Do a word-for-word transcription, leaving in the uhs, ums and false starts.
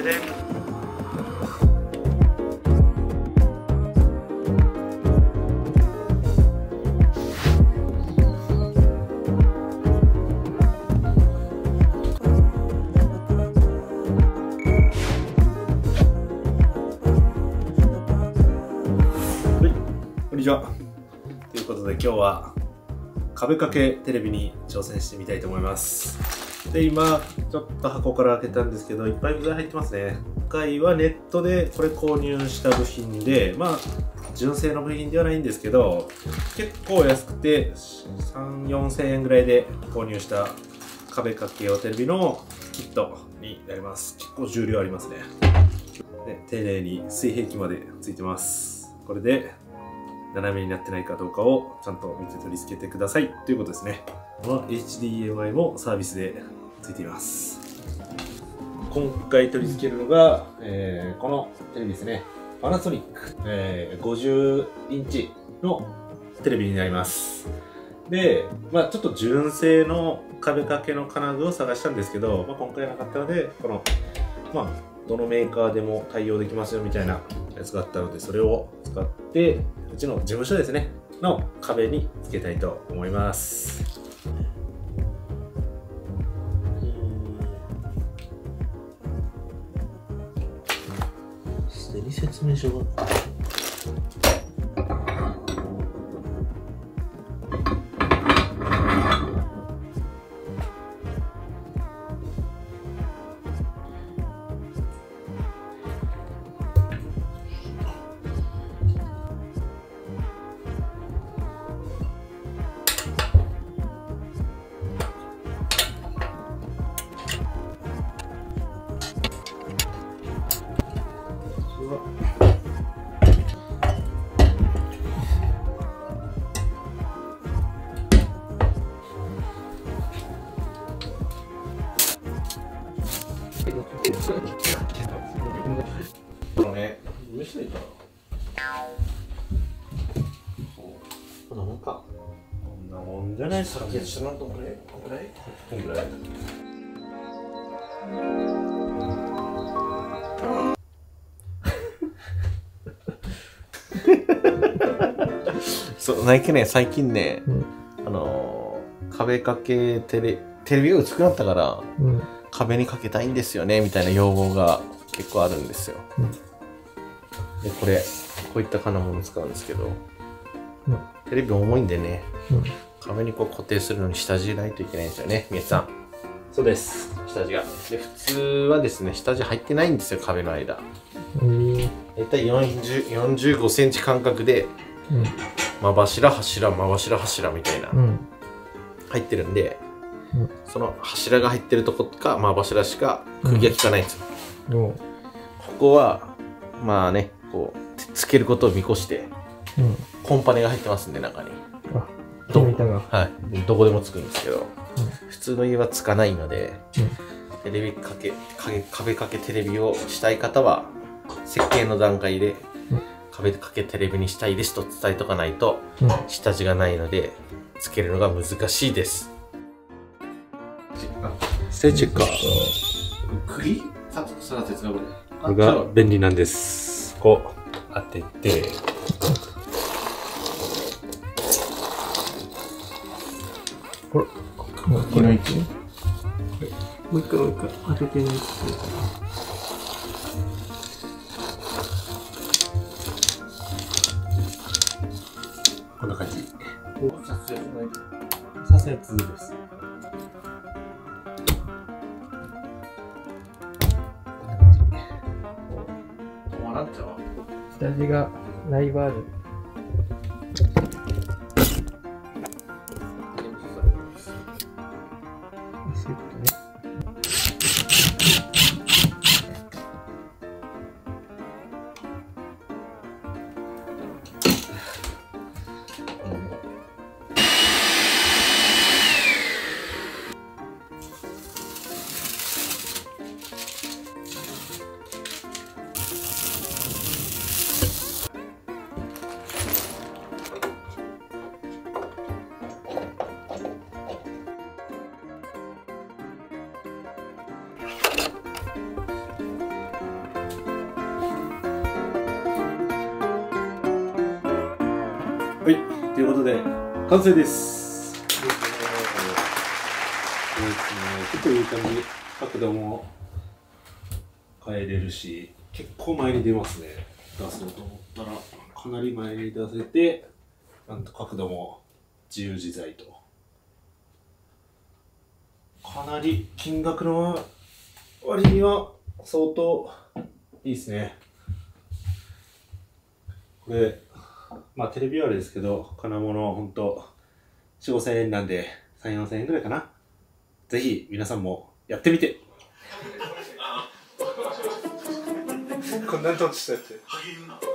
でん。こんにちは。ということで今日は壁掛けテレビに挑戦してみたいと思います。で、今ちょっと箱から開けたんですけど、いっぱい部材入ってますね。今回はネットでこれ購入した部品で、まあ純正の部品ではないんですけど、結構安くてさん、よんせんえんぐらいで購入した壁掛け用テレビのキットになります。結構重量ありますね。で、丁寧に水平器までついてます。これで斜めになってないかどうかをちゃんと見て取り付けてくださいということですね。この エイチディーエムアイ もサービスでついています。今回取り付けるのが、えー、このテレビですね。パナソニック、えー、ごじゅうインチのテレビになります。で、まあちょっと純正の壁掛けの金具を探したんですけど、まあ、今回なかったので、この、まあどのメーカーでも対応できますよみたいなやつがあったので、それを使って、うちの事務所ですね、の壁につけたいと思います。すでに説明書がこのね、見せていいかな。こんなもんか。こんなもんじゃないですか。いや、知らんとこれ、こんぐらいこんぐらいそう、なんかね、最近ね、うん、あのー、壁掛けテレ、テレビが薄くなったから、うん、壁にかけたいんですよね、みたいな要望が結構あるんですよ。うん、で、これ、こういった金物使うんですけど、うん、テレビ重いんでね、うん、壁にこう固定するのに下地ないといけないんですよね、宮地さん。そうです、下地が。で、普通はですね、下地入ってないんですよ、壁の間。大体よんじゅう、よんじゅうごセンチ間隔で、うん、真柱、柱、真柱、柱みたいな、うん、入ってるんで、うん、その柱が入ってるとこか真柱しか釘が効かないんですよ。うん、ここはまあね、こうつけることを見越して、うん、コンパネが入ってますんで、中にあど, はい、どこでもつくんですけど、うん、普通の家はつかないので、うん、テレビ掛け壁掛けテレビをしたい方は設計の段階で、うん、壁掛けテレビにしたいですと伝えとかないと、うん、下地がないのでつけるのが難しいです。ステーチェッカー。釘？それは鉄がこれ。これが便利なんです。こう当てて。これ。この位置。もう一回もう一回当ててみて。こんな感じ。刺すやつです。 下地がライバール。 はい、ということで完成です。結構いい感じ、角度も変えれるし、結構前に出ますね。出そうと思ったらかなり前に出せて、なんと角度も自由自在と。かなり金額の割には相当いいですね。これ、まあテレビはあれですけど、金物ほんとよん、ごせんえんなんでさん、よんせんえんくらいかな。ぜひ皆さんもやってみて。こんなにとちしたやつ。